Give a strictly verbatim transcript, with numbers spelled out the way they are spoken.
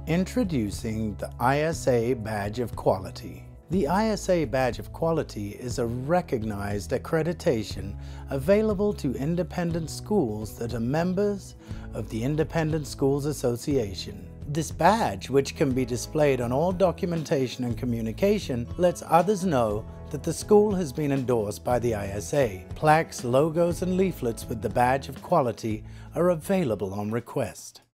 Introducing the I S A Badge of Quality. The I S A Badge of Quality is a recognized accreditation available to independent schools that are members of the Independent Schools Association. This badge, which can be displayed on all documentation and communication, lets others know that the school has been endorsed by the I S A. Plaques, logos, and leaflets with the Badge of Quality are available on request.